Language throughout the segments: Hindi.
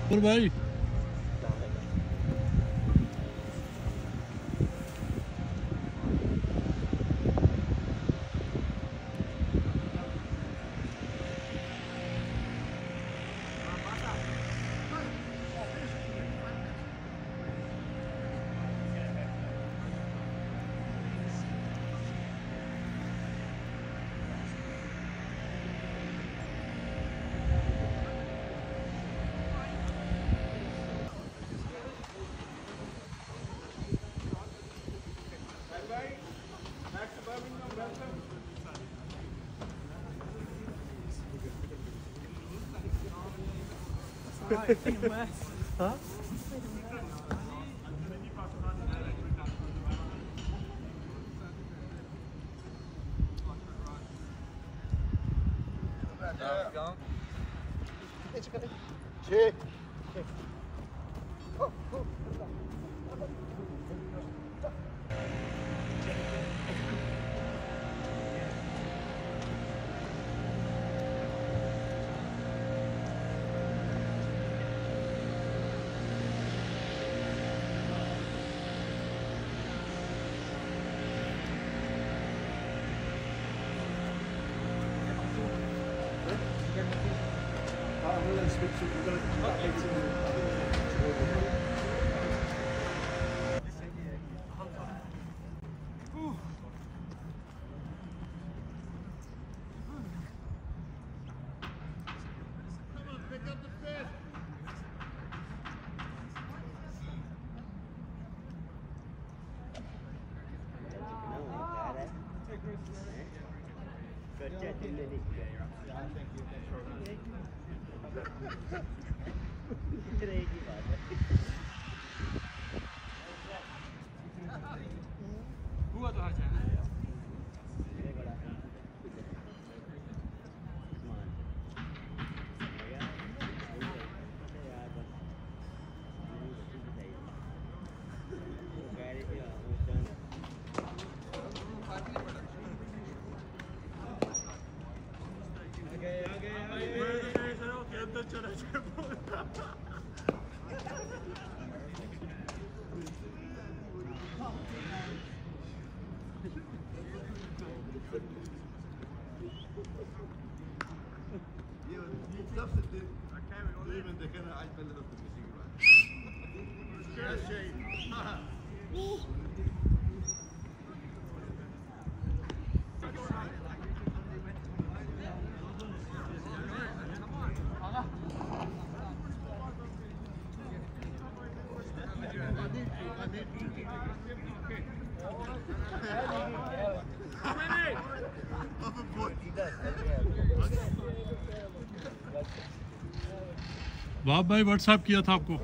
और भाई Huh? बाप भाई व्हाट्सएप किया था आपको।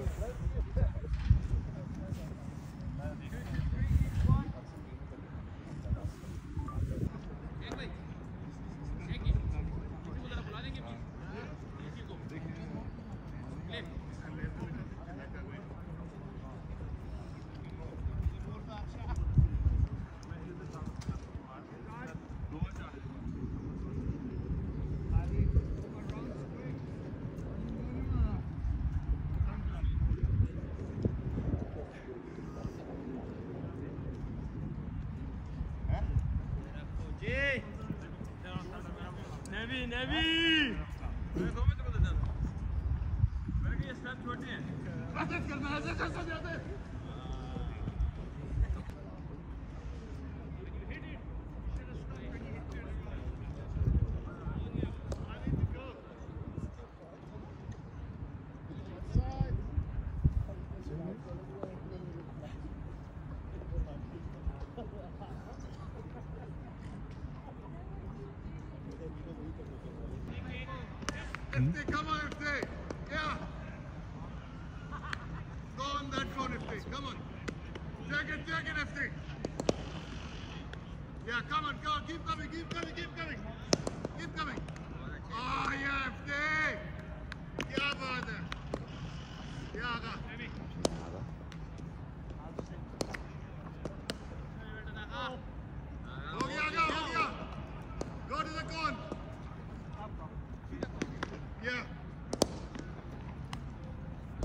FT, come on, FT. Yeah. Go on that phone, FT. Come on. Take it, FT. Yeah, come on, go. Keep coming, keep coming, keep coming. Keep coming. Oh, yeah, FT. क्या बात है? क्या आगा? हो गया. Go to the cone. Yeah.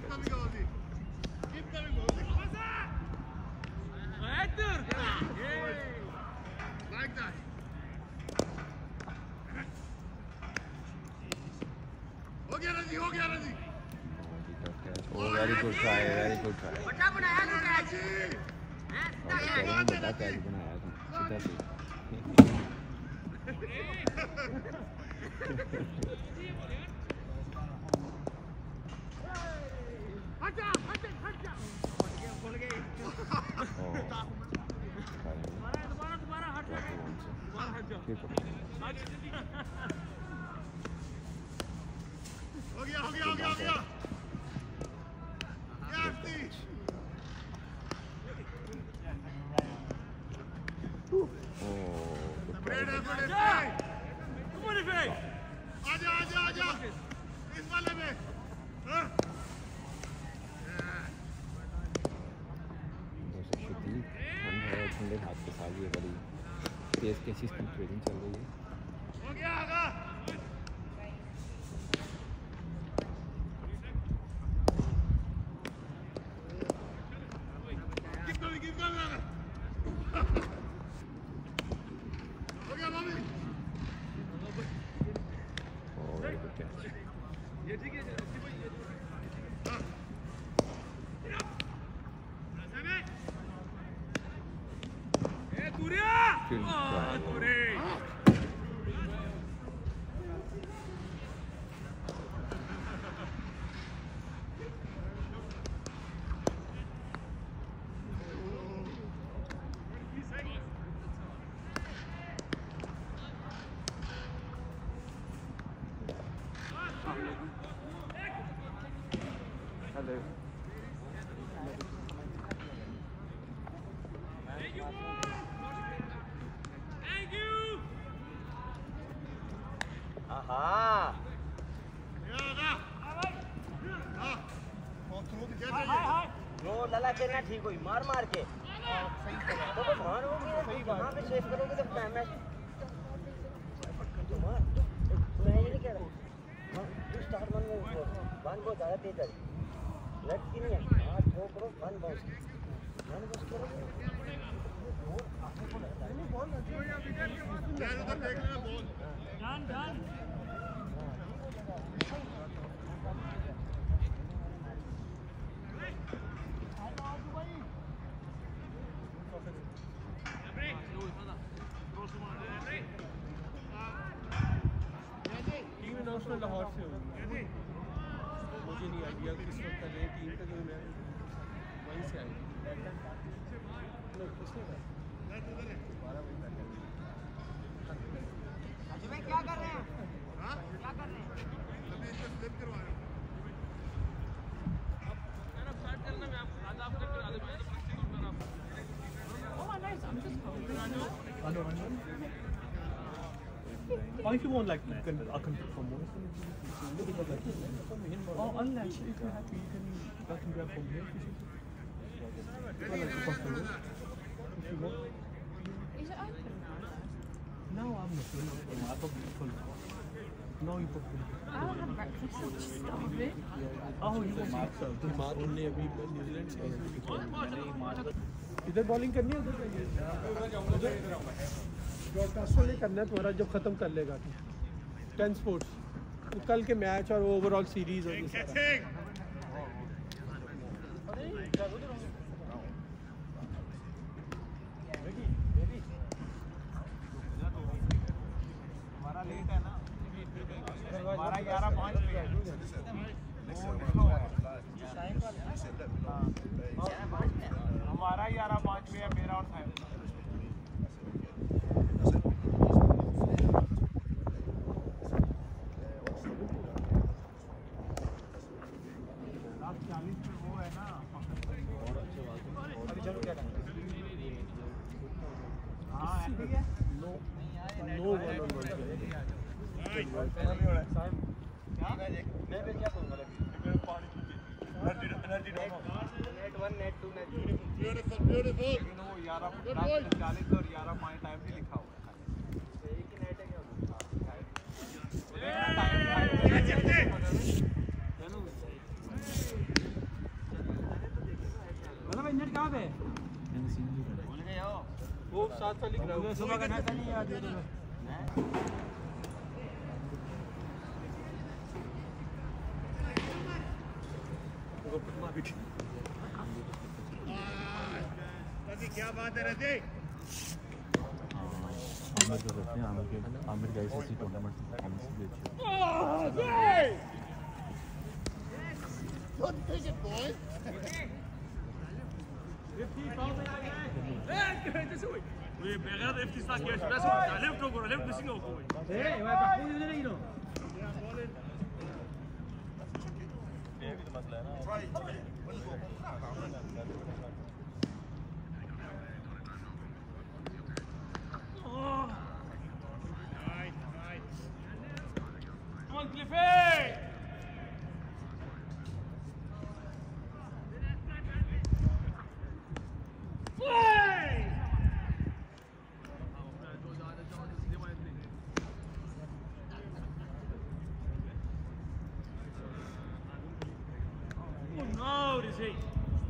coming, Ozzy. Keep coming, Ozzy. Like that. हो गया रजी, हो गया रजी. Oh, very good try, very good try. बड़ा बनाया ना रजी. बड़ा कैच बनाया था, सीधा से. हट जा. बोल गई. दोबारा हट जा. हो गया. आजा इस वाले में. ठंडे हाथ के साथ ये बड़ी तेज कैसी ट्रेनिंग चल रही है. हो गया आगा. Keep going. हो गया mummy. Oh, very good catch. ये ठीक है. Good try. Hello. लला खेलना ठीक हुई मार के तो मार वो वहाँ पे शेफ करोगे तो टाइम है मैं ये नहीं कह रहा तू स्टार्ट वन बहुत ज़्यादा तेज है लेफ्ट की नहीं है हाँ थ्रो करो वन बाउंस करो लाहौर से होगी मुझे नहीं आइडिया किस वक्त कर रहे हैं टीम का जो मैं वहीं से आई क्या कर रहे हैं क्या कर रहे हैं अभी इसको स्लिप करवा रहे हैं. अब स्टार्ट करना मैं आपको आज आप करके आधे match Oh, nice. I'm just coming. Or if you want, like, you can compete for more. Or unless if you're happy, you can grab from here. If you want. Is it open now? No, I'm not sure. I thought it was full. No, you put full. I don't have breakfast. I'm just starving. Oh, you want to मार उन्हें अभी न्यूजीलैंड से इधर बॉलिंग करनी है उधर ब्रॉडकास्टर ने करना है तुम्हारा जब खत्म कर लेगा 10 स्पोर्ट्स तो कल के मैच और ओवरऑल सीरीज और ये सारा हमारा लेट है ना हमारा 11-5 पे है हमारा 11-5 पे है मेरा और साहिब लेकिन वो 11:40 और 11 टाइम भी लिखा हुआ है एक ही नेट है क्या कहाँ पे वो साथ वाली ग्राउंड सुबह का नाश्ता नहीं याद है क्या बात है रजी आमिर को करते हैं आमिर का ICC टूर्नामेंट परफॉर्मेंस भी अच्छी Don't take it, boys. بغير افتساك يا شباب ليفت وجو ليفت بسينو اخوي ايه ما تحوي ده لينو Come on, Cliffy! Oh no, is he?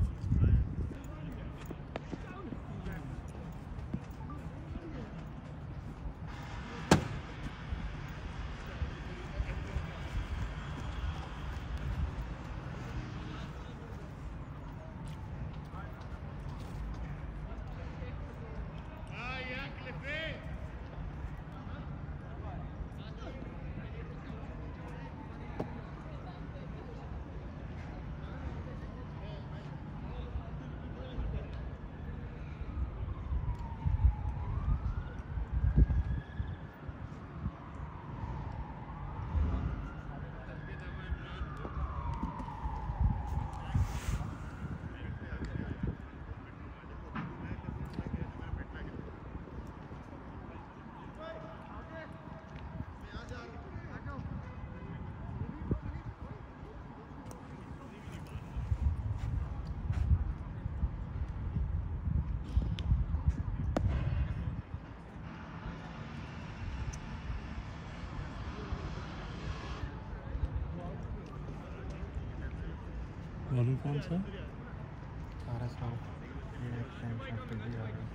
Bowler कौन सा सारा साफ ये फ्रेंड शॉट भी आ रहा है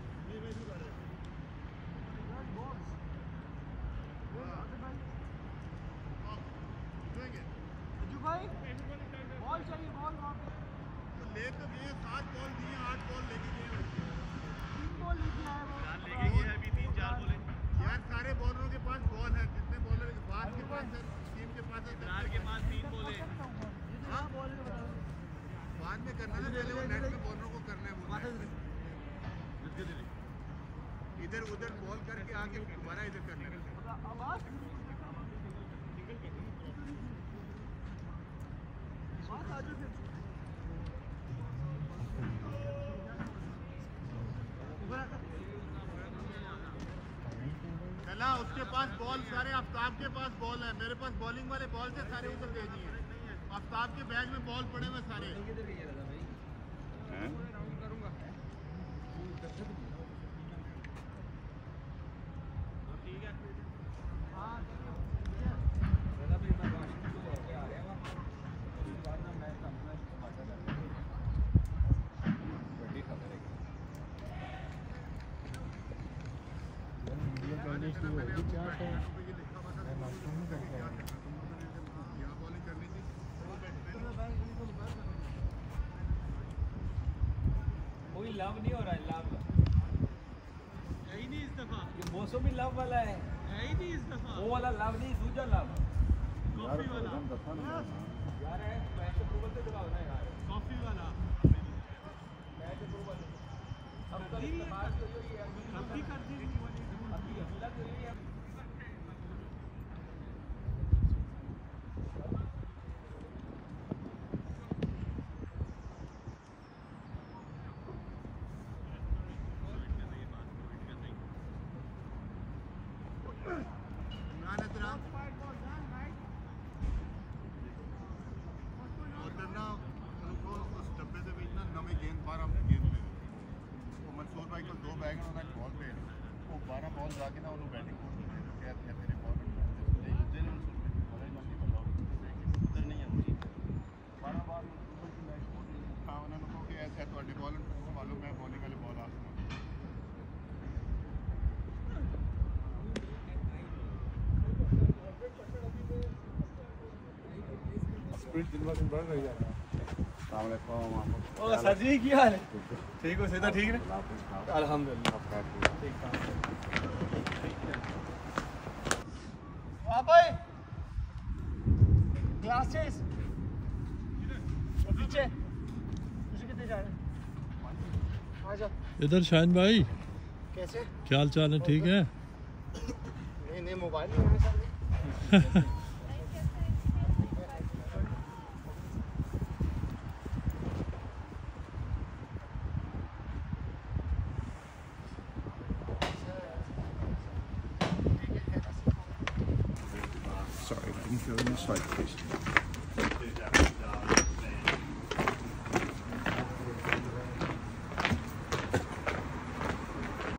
ले तो गए 7 बॉल दिए 8 बॉल लेके गए 3 बॉल लेके आया वो लेके गए अभी 3-4 बॉल यार सारे बॉलरों के पास बॉल है जितने बॉलर बात के पास है टीम के पास है इकरार के पास 3 बॉल है हां बाद में करना है पहले वो नेट में बॉलरों को करना है वो इधर उधर बॉल करके आके दोबारा इधर करना है चला उसके पास बॉल सारे आफ्ताब के पास बॉल है मेरे पास बॉलिंग वाले बॉल थे सारे उधर दे दिए आफ्ताब के बैग में बॉल पड़े हुए सारे कोई लव नहीं हो रहा है लव है ही नहीं इस दफा ये मौसम भी लव वाला है ही नहीं इस दफा वो वाला लव नहीं दूसरा लव कॉफी वाला यार है मैच अप्रूवल से दबाओ ना यार कॉफी वाला मैच अप्रूवल अब कल बात तो यही है अभी कर दी अभी अगला तो यही है दिन ब दिन बढ़ रही है। अस्सलाम सर जी क्या हाल है? ठीक हो सीधा ठीक है? अल्हम्दुलिल्लाह ठीक ठाक। भाई क्लासेस पीछे तुझे कितने जा रहे हैं? आ जाओ इधर शाहीन भाई, कैसे? क्या हाल चाल है? ठीक है? नए मोबाइल नहीं आए sir. Sorry, can you go on this side, please?